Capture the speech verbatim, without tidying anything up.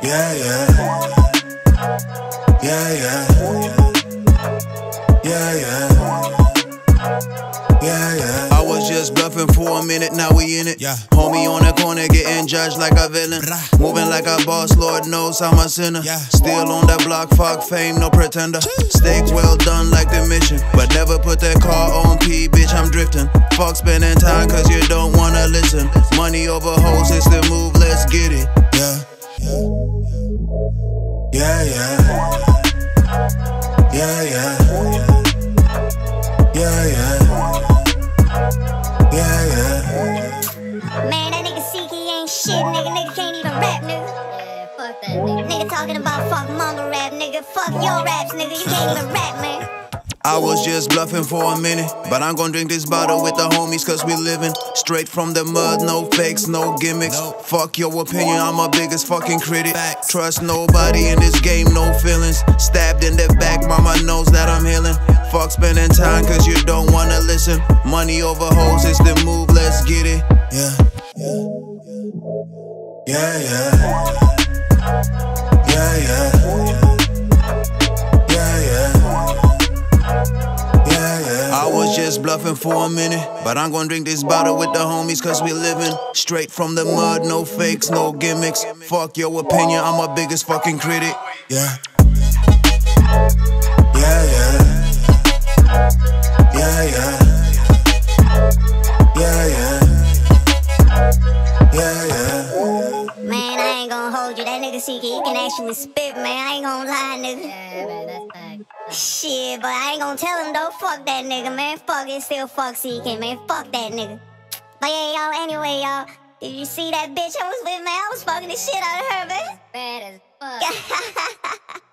Yeah, yeah. Yeah, yeah. Yeah, yeah. Yeah, yeah. I was just bluffing for a minute, now we in it. Yeah. Homie on the corner getting judged like a villain. Blah. Moving like a boss, Lord knows I'm a sinner. Yeah. Still on that block, fuck fame, no pretender. Steaks well done like the mission, but never put that car on P, bitch, I'm drifting. Fuck spending time cause you don't wanna listen. Money over hoes is the move, let's get it. Yeah. Yeah, yeah. Yeah, yeah. Yeah, yeah. Yeah, yeah. Man, that nigga C K ain't shit, nigga. Nigga can't even rap, nigga. Yeah, fuck that nigga. Nigga talking about fuck mumble rap, nigga. Fuck your raps, nigga. You can't even rap, man. I was just bluffing for a minute, but I'm gonna drink this bottle with the homies cause we living straight from the mud, no fakes, no gimmicks. Fuck your opinion, I'm my biggest fucking critic. Trust nobody in this game, no feelings. Stabbed in the back, mama knows that I'm healing. Fuck spending time cause you don't wanna listen. Money over hoes is the move, let's get it. Yeah. Yeah, yeah. Yeah, yeah. Yeah, yeah. I was just bluffing for a minute, but I'm gonna drink this bottle with the homies cause we living straight from the mud, no fakes, no gimmicks. Fuck your opinion, I'm my biggest fucking critic. Yeah. Yeah, yeah. Yeah, yeah. Yeah, yeah. Yeah, yeah. Man, I ain't gonna hold you. That nigga C K, he can actually spit, man. I ain't gonna lie, nigga. Yeah, man, that's fact. Shit, but I ain't gonna tell him though. Fuck that nigga, man. Fuck it, still fuck C K, man. Fuck that nigga. But yeah, y'all, anyway, y'all. Did you see that bitch I was with, man? I was fucking the shit out of her, man. Bad as fuck.